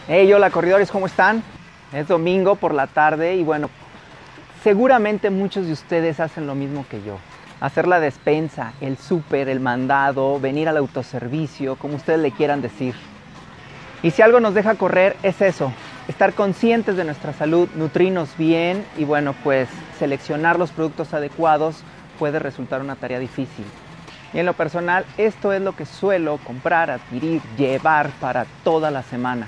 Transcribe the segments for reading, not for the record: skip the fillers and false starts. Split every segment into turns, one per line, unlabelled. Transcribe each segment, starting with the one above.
Hey, hola corredores, ¿cómo están? Es domingo por la tarde y bueno, seguramente muchos de ustedes hacen lo mismo que yo. Hacer la despensa, el súper, el mandado, venir al autoservicio, como ustedes le quieran decir. Y si algo nos deja correr es eso, estar conscientes de nuestra salud, nutrirnos bien y bueno, pues seleccionar los productos adecuados puede resultar una tarea difícil. Y en lo personal, esto es lo que suelo comprar, adquirir, llevar para toda la semana.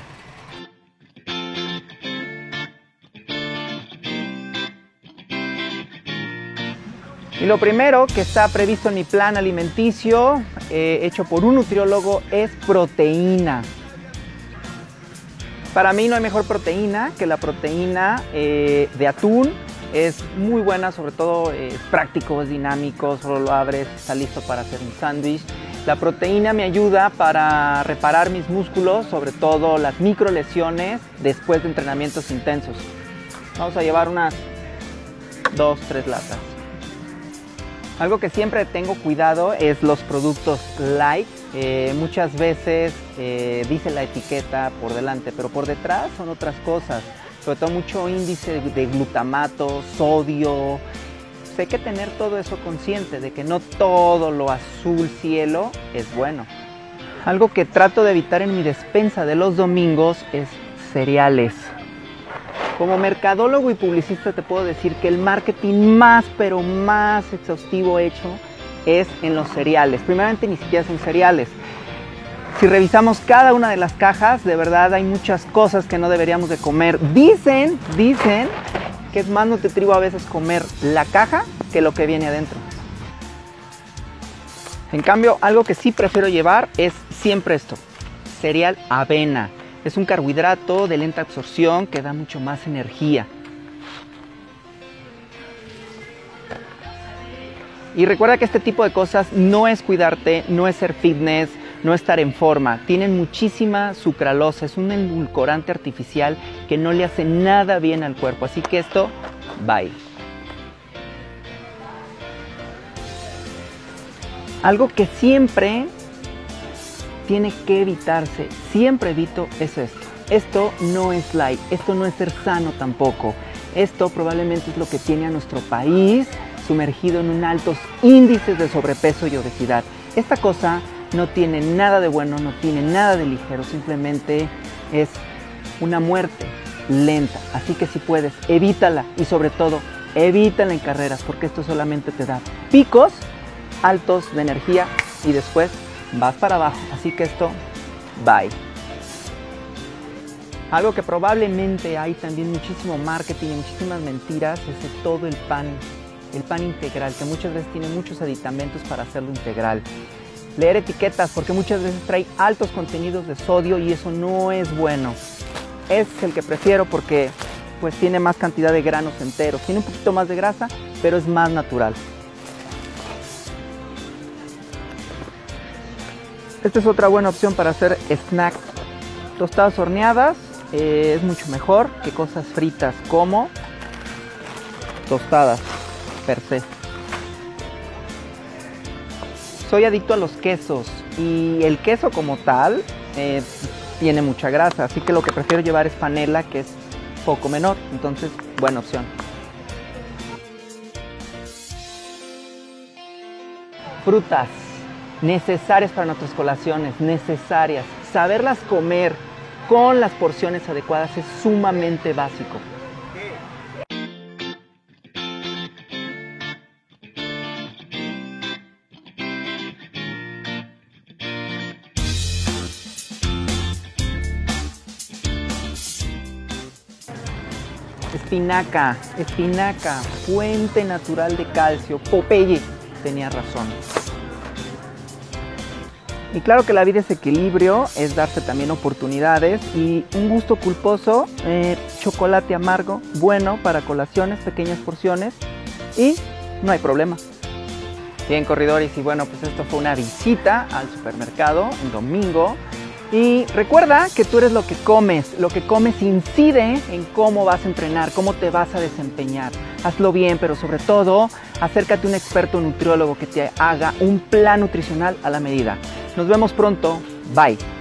Y lo primero que está previsto en mi plan alimenticio, hecho por un nutriólogo, es proteína. Para mí no hay mejor proteína que la proteína de atún. Es muy buena, sobre todo es práctico, es dinámico, solo lo abres, está listo para hacer un sándwich. La proteína me ayuda para reparar mis músculos, sobre todo las micro lesiones después de entrenamientos intensos. Vamos a llevar unas 2-3 latas. Algo que siempre tengo cuidado es los productos light. Muchas veces dice la etiqueta por delante, pero por detrás son otras cosas. Sobre todo mucho índice de glutamato, sodio. Pues hay que tener todo eso consciente de que no todo lo azul cielo es bueno. Algo que trato de evitar en mi despensa de los domingos es cereales. Como mercadólogo y publicista te puedo decir que el marketing más exhaustivo hecho es en los cereales. Primeramente ni siquiera son cereales. Si revisamos cada una de las cajas, de verdad hay muchas cosas que no deberíamos de comer. Dicen que es más nutritivo a veces comer la caja que lo que viene adentro. En cambio, algo que sí prefiero llevar es siempre esto, cereal avena. Es un carbohidrato de lenta absorción que da mucho más energía. Y recuerda que este tipo de cosas no es cuidarte, no es ser fitness, no estar en forma. Tienen muchísima sucralosa, es un edulcorante artificial que no le hace nada bien al cuerpo. Así que esto, bye. Algo que siempre tiene que evitarse, siempre evito, es esto. Esto no es light, esto no es ser sano tampoco. Esto probablemente es lo que tiene a nuestro país sumergido en un altos índices de sobrepeso y obesidad. Esta cosa no tiene nada de bueno, no tiene nada de ligero, simplemente es una muerte lenta. Así que si puedes, evítala y sobre todo, evítala en carreras porque esto solamente te da picos altos de energía y después vas para abajo. Así que esto, bye. Algo que probablemente hay también muchísimo marketing y muchísimas mentiras es de todo el pan integral, que muchas veces tiene muchos aditamentos para hacerlo integral. Leer etiquetas porque muchas veces trae altos contenidos de sodio y eso no es bueno. Es el que prefiero porque pues tiene más cantidad de granos enteros, tiene un poquito más de grasa, pero es más natural. Esta es otra buena opción para hacer snacks. Tostadas horneadas es mucho mejor que cosas fritas como tostadas per se. Soy adicto a los quesos y el queso como tal tiene mucha grasa, así que lo que prefiero llevar es panela, que es poco menor, entonces buena opción. Frutas necesarias para nuestras colaciones, necesarias. Saberlas comer con las porciones adecuadas es sumamente básico. Espinaca, fuente natural de calcio. Popeye tenía razón. Y claro que la vida es equilibrio, es darse también oportunidades y un gusto culposo, chocolate amargo, bueno para colaciones, pequeñas porciones y no hay problema. Bien corredores, y bueno, pues esto fue una visita al supermercado un domingo. Y recuerda que tú eres lo que comes incide en cómo vas a entrenar, cómo te vas a desempeñar. Hazlo bien, pero sobre todo, acércate a un experto nutriólogo que te haga un plan nutricional a la medida. Nos vemos pronto, bye.